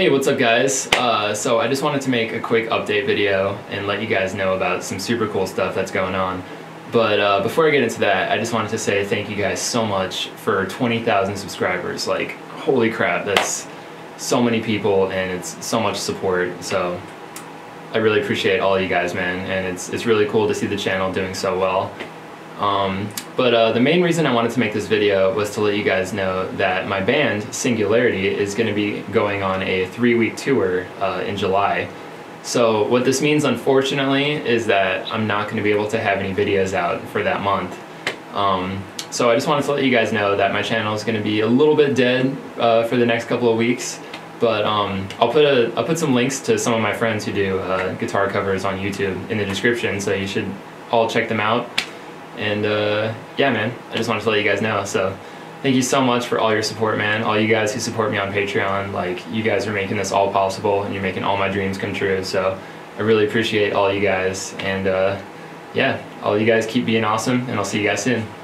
Hey, what's up guys? So I just wanted to make a quick update video and let you guys know about some super cool stuff that's going on. But before I get into that, I just wanted to say thank you guys so much for 20,000 subscribers. Like, holy crap, that's so many people and it's so much support. So I really appreciate all you guys, man, and it's really cool to see the channel doing so well. But the main reason I wanted to make this video was to let you guys know that my band, Singularity, is going to be going on a 3-week tour in July. So what this means, unfortunately, is that I'm not going to be able to have any videos out for that month. So I just wanted to let you guys know that my channel is going to be a little bit dead for the next couple of weeks. But I'll put some links to some of my friends who do guitar covers on YouTube in the description, so you should all check them out. And yeah, man, I just wanted to let you guys know. So thank you so much for all your support, man. All you guys who support me on Patreon, like, you guys are making this all possible and you're making all my dreams come true. So I really appreciate all you guys. And yeah, all you guys keep being awesome, and I'll see you guys soon.